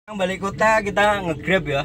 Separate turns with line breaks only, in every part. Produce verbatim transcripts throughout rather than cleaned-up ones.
Balik kota kita nge-grab ya.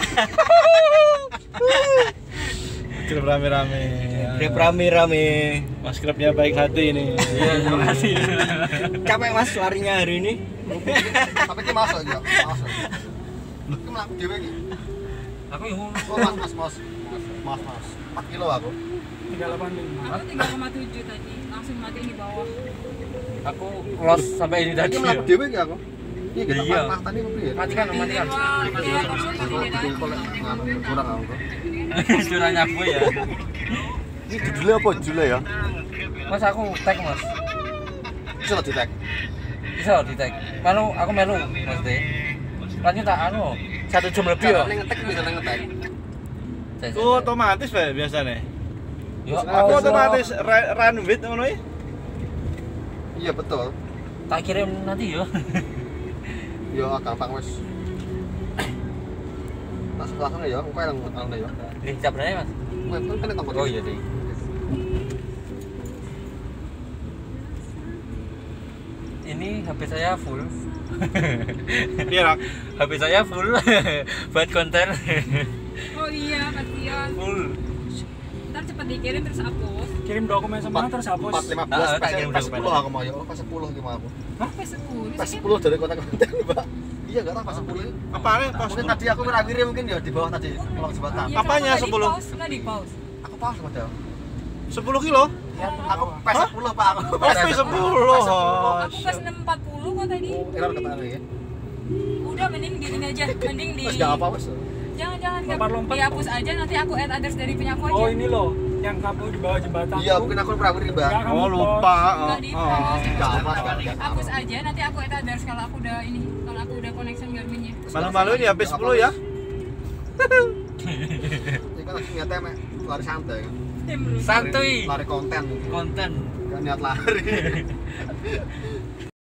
Grab rame-rame.
Grab rame-rame.
Mas Grabnya baik hati ini.
Iya, terima kasih. Capek Mas larinya hari ini.
Tapi ki masuk ya, masuk. Ki mlaku dhewe iki.
Aku yang
Oh, Mas, Mas, Mas. Mas, Mas. empat kilo aku.
tiga delapan lima.
Aku tiga koma tujuh tadi, langsung mati di bawah.
aku lost sampai ini tadi.
Ki mlaku dhewe iki aku. Iya, kita
Iya.
mah tadi piye?
Matikan, matikan.
Wah, iya, maksudnya
Aku
di daerah.
dikumpul nganu kurang aku.
Curang aku ya.
Iki judulnya apa judulnya ya?
Mas aku tag mas.
Bisa di tag.
Bisa di tag. Manu aku melu mas deh. Lanjut tak anu satu jam lebih ya.
Cara ngetek bisa ngetek.
Itu otomatis Pak biasanya.
Yo,
Aku otomatis ra- run with ngono ya.
Iya betul.
tak kirim nanti yo.
Yo gampang wis. Tas langsung ya, engko yang anu ya.
Nih sebenarnya mas.
Kowe kan kena tombol.
Oh iya deh. Ini H P saya full.
Iya, Rak.
H P saya full buat konten.
Oh iya, kasihan.
Full.
Ntar cepet dikirim terus hapus.
Kirim dokumen semua terus hapus.
empat lima belas
Ah, tak kirim
pas
dokumen.
sepuluh aku mau ya, pas sepuluh iki mau aku.
Pas sepuluh.
Pas sepuluh dari konten-konten, Mbak. Iya enggak tahu pas sepuluh.
Apanya pas
Mungkin tadi aku ngirim mungkin ya di bawah tadi kolong jembatan.
Iya,
Apanya
kenapa nggak
sepuluh?
di-pause? Nggak di pause.
Aku pas padahal.
sepuluh kilo?
Aku pas sepuluh Pak. Aku
Oh, P sepuluh.
Aku pas enam empat puluh kok tadi.
Error kata ya.
Udah mending di ini aja, mending di.
Terus enggak apa wes.
Jangan jangan nggak-
Lompat-lompat.
dihapus aja, nanti aku add others dari punya aku aja.
Oh ini loh, yang kamu di bawah jembatan.
Iya, mungkin aku pernah ngirim, Mbak.
Nggak, kamu
Oh,
post.
lupa.
Nggak di
Oh.
pause.
Enggak apa, enggak.
Hapus aja, nanti aku add others kalau aku udah ini, kalau aku udah connection Garmin-nya.
Malu-malu ini P sepuluh ya.
Ini kan lagi niatnya mek lari santai.
Tim lu.
Santuy.
Lari konten.
Konten.
Gak niat lari.